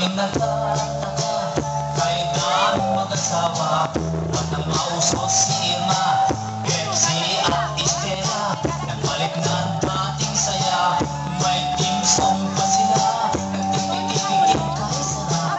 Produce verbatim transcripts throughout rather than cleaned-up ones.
Maraming nagtataka, kay daming mag-asawa. At ang mauso si Irma, Pepsi at Estela. Nagbalik na ang dating saya, may team song pa sila. Nagtipid-tipid kahit sarap.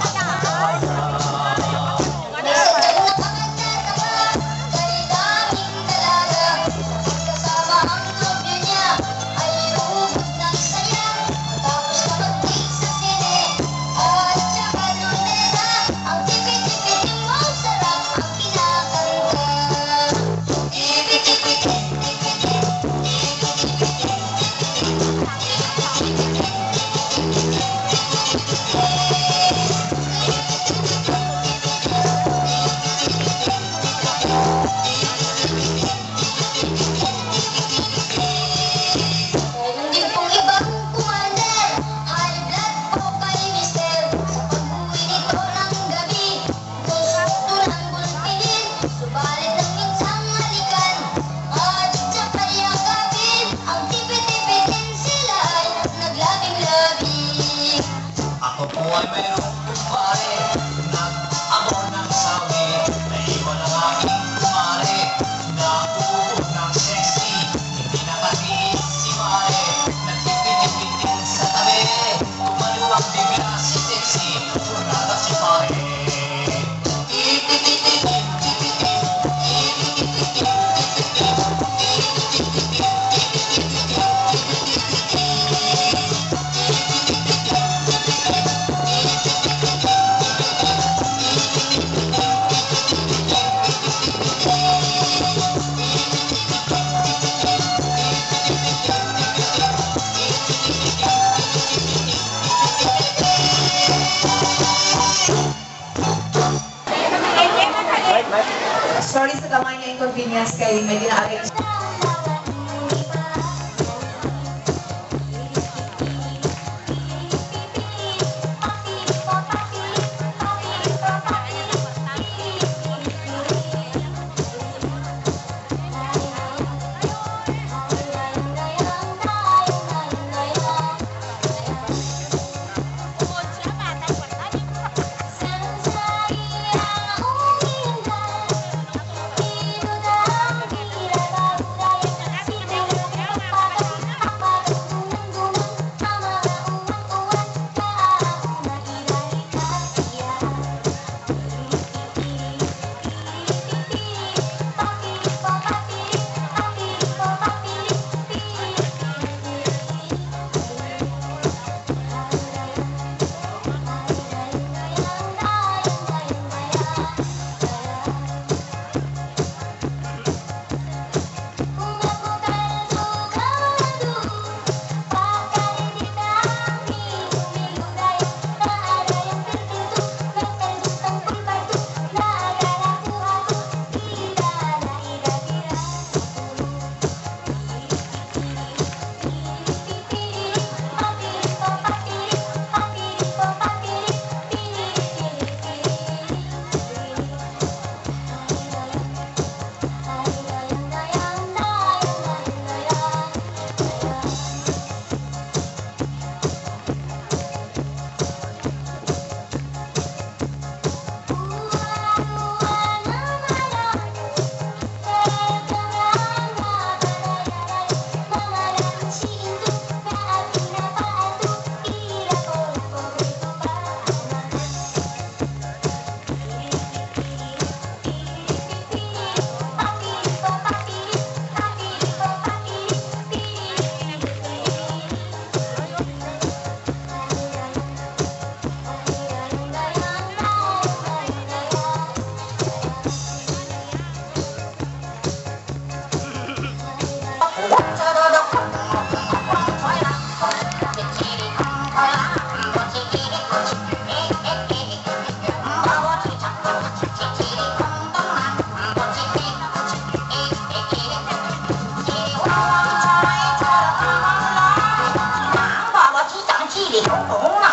Ako po ay mayroong kumpare, nag-abor ng sawi. Naiwan ang aking kumare, nauubog ng sexy. Hindi nakatiis si Mare, nagtipid-tipid sa tabi. Tumaluwag bigla si sexy, turnada si Pare. Sorry sa gawa niya inconvenience kay may gina-arrange. Baba, 机长机里头红啊！